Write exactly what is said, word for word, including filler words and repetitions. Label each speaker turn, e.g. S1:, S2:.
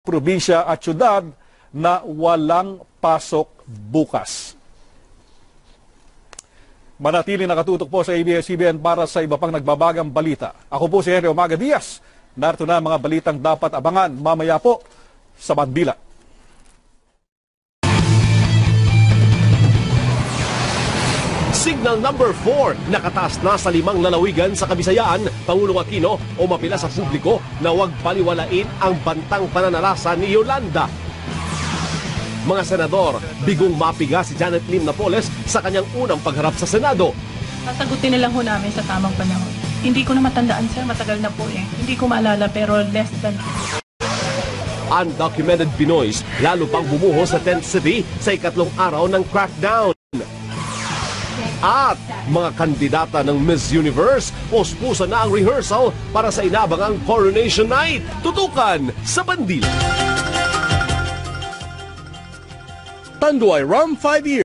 S1: probinsya at syudad na walang pasok bukas. Manatili nakatutok po sa A B S C B N para sa iba pang nagbabagang balita. Ako po si Henry Omaga Diaz. Narito na ang mga balitang dapat abangan mamaya po sa Bandila.
S2: Signal number four, nakataas na sa limang lalawigan sa Kabisayaan, Pangulong Aquino umapila sa publiko na huwag baliwalain ang bantang pananalasa ni Yolanda. Mga senador, bigong mapiga si Janet Lim Napoles sa kanyang unang pagharap sa Senado.
S3: Sasagutin na lang ho namin sa tamang panahon. Hindi ko na matandaan, sir, matagal na po eh. Hindi ko maalala pero less than...
S2: Undocumented Pinoys lalo pang bumuho sa tent city sa ikatlong araw ng crackdown. At mga kandidata ng Miss Universe, pospusa na ang rehearsal para sa inabangang Coronation Night. Tutukan sa Bandila.
S4: Tanduay Rum five years.